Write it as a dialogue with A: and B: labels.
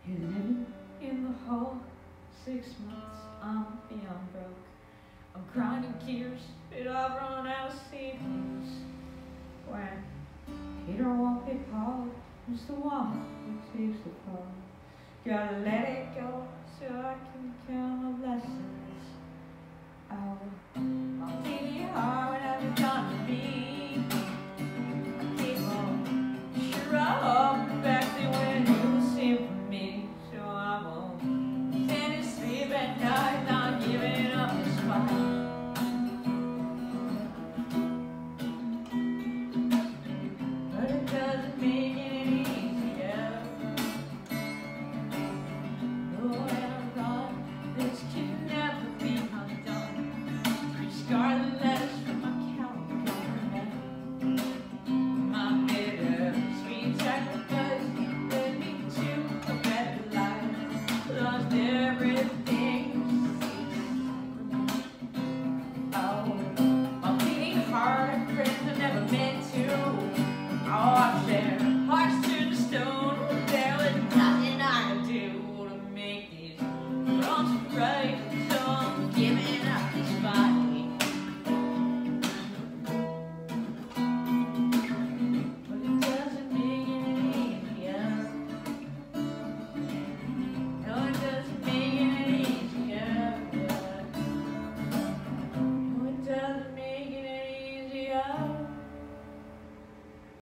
A: You're living in the hole. 6 months, I'm beyond broke. I'm grinding gears, but I've run out of savings. When Peter won't be Paul, who's the one who takes the fall? Gotta let it go so I can count my blessings. Oh, I'll be hard when I've done to be.